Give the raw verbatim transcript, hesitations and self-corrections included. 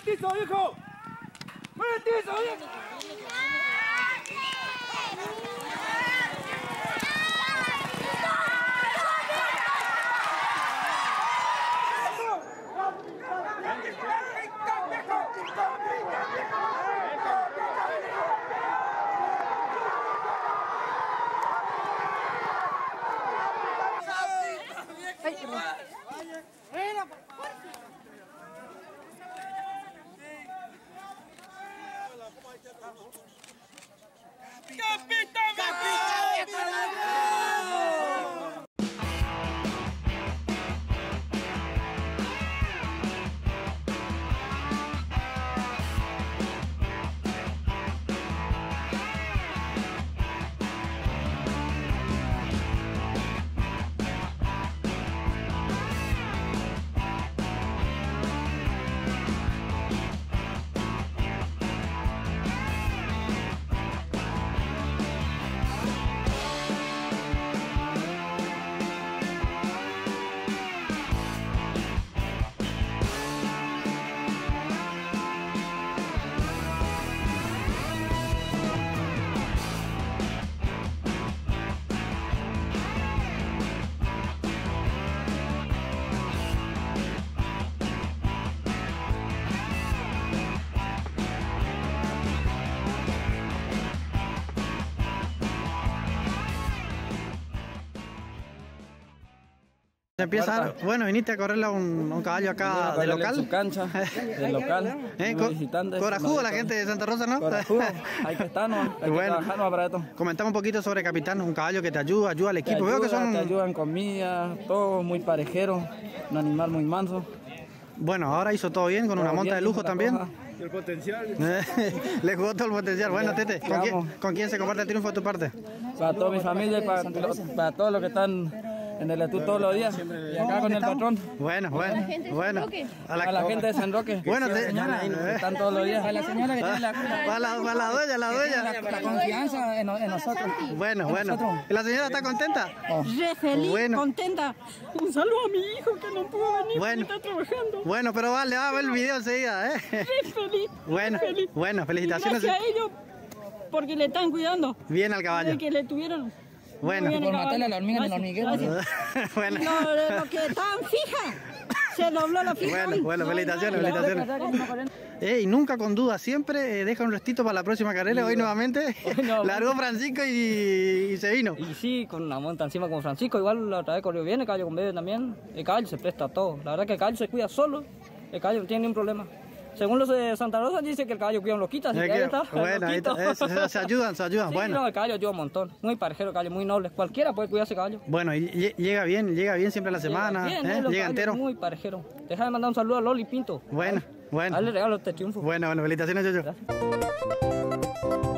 地走一口，往地走一口。 ¡Capitán! ¡Capitán! Empieza, bueno, viniste a correrle a un, un caballo acá del local. Su cancha, del local, ¿Eh? Co visitantes. Corajudo la gente de Santa Rosa, ¿no? Corajudo, hay que estarnos, hay bueno, que trabajarnos para esto. Comentamos un poquito sobre Capitán, un caballo que te ayuda, ayuda al equipo. Te ayuda, Veo que son... te ayudan comida, todo muy parejero, un animal muy manso. Bueno, ahora hizo todo bien, con todo una monta de lujo también. Y el potencial. Le jugó todo el potencial. Bueno, Tete, ¿con quién, ¿con quién se comparte el triunfo de tu parte? Para toda mi familia y para, para todos los que están en el estudio todos los días. Y acá con el patrón. Bueno, bueno, bueno. A la, a la gente de San Roque. Bueno, te... señora, que están todos los días. A la señora que tiene la, para la, para la dueña, la dueña. La, la confianza en, en nosotros. Bueno, bueno. ¿Y la señora está contenta? Oh. Re feliz, bueno. contenta. Un saludo a mi hijo que no pudo venir, bueno. está trabajando. Bueno, pero vale, va a ver el video enseguida, ¿eh? Re feliz. Bueno, feliz. bueno, felicitaciones. Y gracias a ellos, porque le están cuidando. Bien al caballo. De que le tuvieron. Bueno, por matarle a la hormiga en el hormiguero. Bueno. No, lo que estaban fijas, se dobló la fija. Bueno, bueno, felicitaciones, felicitaciones. Eh, y nunca con duda, siempre eh, deja un restito para la próxima carrera. Hoy nuevamente no, largó Francisco y, y se vino. Y sí, con una monta encima como Francisco, igual la otra vez corrió bien, el caballo con medio también. El caballo se presta a todo. La verdad que el caballo se cuida solo, el caballo no tiene ningún problema. Según los de Santa Rosa dice que el caballo cuida un loquito, así que, que ahí está. Bueno, ahí está, se, se ayudan, se ayudan. Sí, bueno. No, el caballo ayuda un montón. Muy parejero, caballo, muy noble. Cualquiera puede cuidar ese caballo. Bueno, y llega bien, llega bien siempre a la semana. Llega, bien, ¿eh? eh, llega entero. Muy parejero. Deja de mandar un saludo a Loli Pinto. Bueno, bueno. Dale regalo este triunfo. Bueno, bueno, felicitaciones, Yoyo. Gracias.